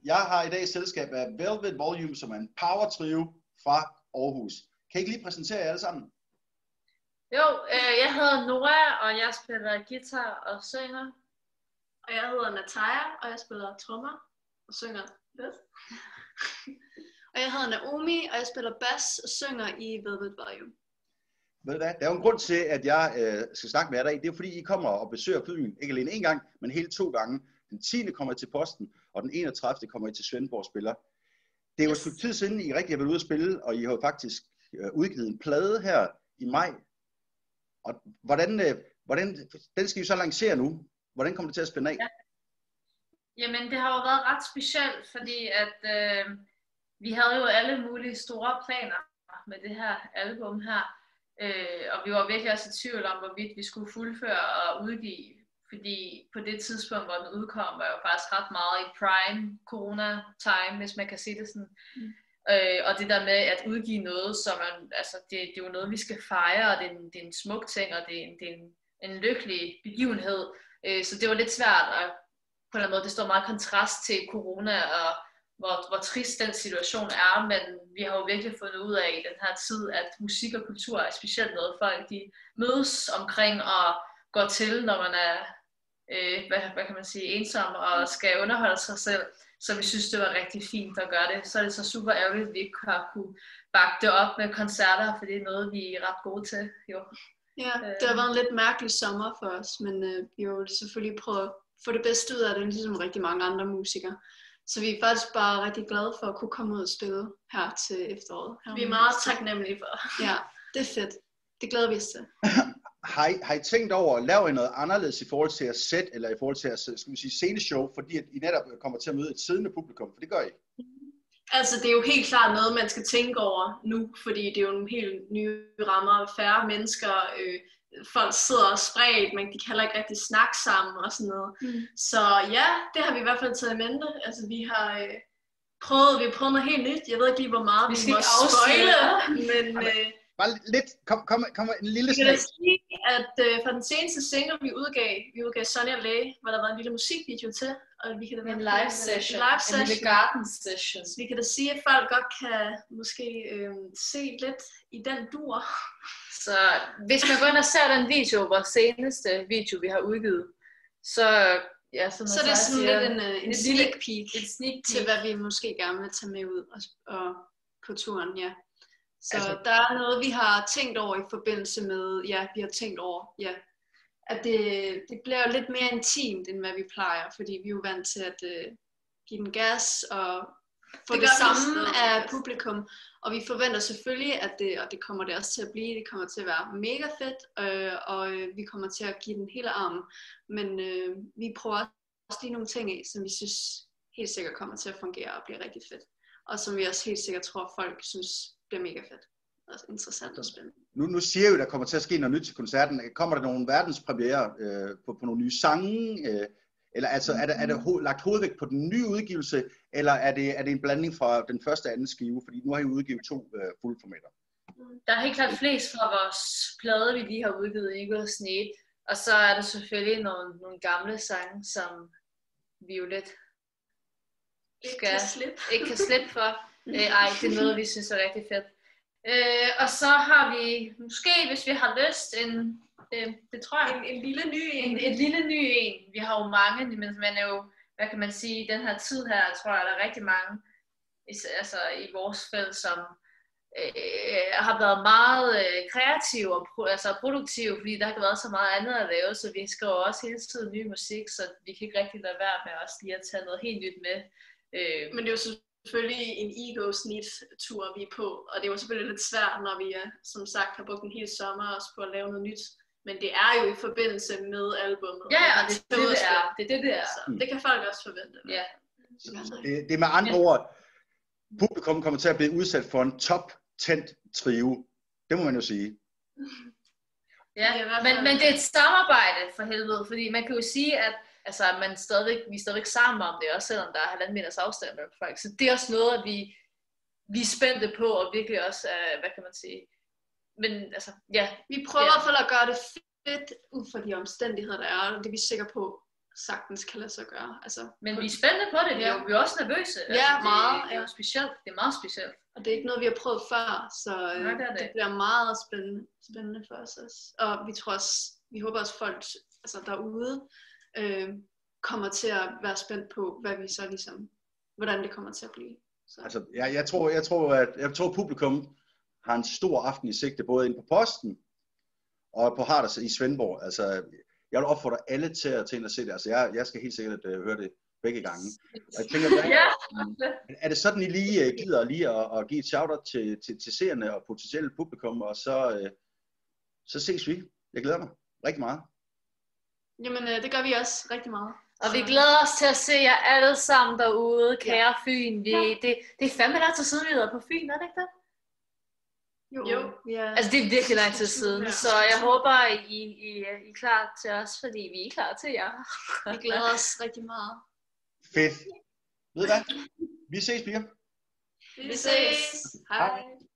Jeg har i dag selskab af Velvet Volume, som er en power trio fra Aarhus. Kan I ikke lige præsentere jer alle sammen? Jo, jeg hedder Nora, og jeg spiller guitar og synger. Og jeg hedder Nataja, og jeg spiller trommer og synger lidt. Og jeg hedder Naomi, og jeg spiller bass og synger i Velvet Volume. Ved du hvad? Der er jo en grund til, at jeg skal snakke med jer i dag. Det er fordi, I kommer og besøger byen, ikke alene en gang, men hele 2 gange. Den 10. kommer I til Posten, og den 31. kommer I til Svendborg og spiller. Det er jo et stykke tid siden, I rigtig har været ude at spille, og I har jo faktisk udgivet en plade her i maj. Og hvordan den skal I så lancere nu? Hvordan kommer det til at spænde af? Ja. Jamen, det har jo været ret specielt, fordi at vi havde jo alle mulige store planer med det her album her. Og vi var virkelig også i tvivl om, hvorvidt vi skulle fuldføre og udgive. Fordi på det tidspunkt, hvor den udkom, var jo faktisk ret meget i prime corona-time, hvis man kan sige det sådan. Og det der med at udgive noget, som det er jo noget, vi skal fejre, og det er en smuk ting, og det er en lykkelig begivenhed. Så det var lidt svært, og på en eller anden måde, det står meget kontrast til corona, og hvor trist den situation er, men vi har jo virkelig fundet ud af i den her tid, at musik og kultur er specielt noget, folk de mødes omkring og går til, når man er hvad kan man sige, ensom og skal underholde sig selv. Så vi synes, det var rigtig fint at gøre det. Så er det så super ærgerligt, at vi ikke har kunne bakke det op med koncerter, for det er noget, vi er ret gode til. Jo. Ja, det har været en lidt mærkelig sommer for os, men vi har jo selvfølgelig prøvet at få det bedste ud af det, ligesom rigtig mange andre musikere. Så vi er faktisk bare rigtig glade for at kunne komme ud og spille her til efteråret. Vi er meget taknemmelige for. Ja, det er fedt. Det glæder vi os til. Har I tænkt over at lave noget anderledes i forhold til at sætte, eller i forhold til at sceneshow, fordi at I netop kommer til at møde et siddende publikum, for det gør I? Altså, det er jo helt klart noget, man skal tænke over nu, fordi det er jo en helt nye rammer, færre mennesker, folk sidder spredt, men de kan heller ikke rigtig snakke sammen og sådan noget. Så ja, det har vi i hvert fald taget i mente. Altså, vi har prøvet noget helt nyt. Jeg ved ikke lige, hvor meget vi må spoile, men... Bare lidt, kom en lille smag. Jeg kan sige, at for den seneste single, vi udgav Sonja Lay, hvor der var en lille musikvideo til. Og vi kan en live session. En lille garden session. Så vi kan da sige, at folk godt kan måske se lidt i den dur. Så hvis man går ind og ser den video, vores seneste video, vi har udgivet, så er det sådan lidt en sneak peek til, hvad vi måske gerne vil tage med ud og på turen, ja. Så altså, der er noget, vi har tænkt over i forbindelse med, at det bliver jo lidt mere intimt, end hvad vi plejer, fordi vi er jo vant til at give den gas og få det samme af publikum. Og vi forventer selvfølgelig, at det kommer det også til at blive, det kommer til at være mega fedt, og vi kommer til at give den hele armen. Men vi prøver også lige nogle ting af, som vi synes helt sikkert kommer til at fungere og blive rigtig fedt. Og som vi også helt sikkert tror, folk synes bliver mega fedt. Og interessant og spændende. Nu siger jo, der kommer til at ske noget nyt til koncerten. Kommer der nogle verdenspremiere på nogle nye sange? Eller altså, er der lagt hovedvægt på den nye udgivelse? Eller er det en blanding fra den første og anden skive? Fordi nu har I udgivet 2 fuldformater. Der er helt klart flest fra vores plade, vi lige har udgivet, ikke ud af Sneet. Og så er der selvfølgelig nogle gamle sange, som vi jo lidt ikke kan slippe for. Det er noget, vi synes er rigtig fedt. Og så har vi måske, hvis vi har lyst, det tror jeg, en lille ny en. En lille ny en. Vi har jo mange, men man er jo, hvad kan man sige, i den her tid her, tror jeg, der er rigtig mange altså i vores felt, som har været meget kreative og produktive, fordi der har ikke været så meget andet at lave, så vi skriver også hele tiden ny musik, så vi kan ikke rigtig lade være med også lige at tage noget helt nyt med. Men det er jo selvfølgelig en ego-snit-tur, vi er på, og det var selvfølgelig lidt svært, når vi som sagt har brugt en hel sommer også på at lave noget nyt. Men det er jo i forbindelse med albummet. Ja, og det er det er. Så det kan folk også forvente. Ja. Det er med andre ord, publikum kommer til at blive udsat for en top-tændt trio. Det må man jo sige. Ja, men det er et samarbejde for helvede, fordi man kan jo sige, at altså, vi er stadigvæk sammen om det, også selvom der er 1,5 meters afstand mellem folk. Så det er også noget, at vi er spændte på, og virkelig også, hvad kan man sige. Men altså, ja. Vi prøver i hvert fald at gøre det fedt ud fra de omstændigheder, der er, og det er vi sikre på. sagtens kan lade sig gøre. Altså, men vi er spændende på det, vi er også nervøse. Ja, altså, meget. Det er jo specielt, det er meget specielt. Og det er ikke noget, vi har prøvet før, så det bliver meget spændende for os også. Og vi håber også folk altså derude kommer til at være spændt på, hvad vi så ligesom, hvordan det kommer til at blive. Så. Altså, jeg tror publikum har en stor aften i sigte, både inde på Posten og på Harders i Svendborg. Altså, jeg vil opfordre alle til at ind og se det. Altså, jeg skal helt sikkert høre det begge gange. Og jeg tænker, er det sådan, I lige gider at give et shout-out til seerne og potentielle publikum, og så ses vi. Jeg glæder mig rigtig meget. Jamen, det gør vi også rigtig meget. Og vi glæder os til at se jer alle sammen derude, kære Fyn. Det er fandme lang tid siden, vi har været på Fyn, er det ikke det? Jo. Altså det er virkelig lang tid siden, så jeg håber, I er klar til os, fordi vi er klar til jer. Vi glæder os rigtig meget. Fedt. Ved du hvad? Vi ses, piger. Vi ses. Hej.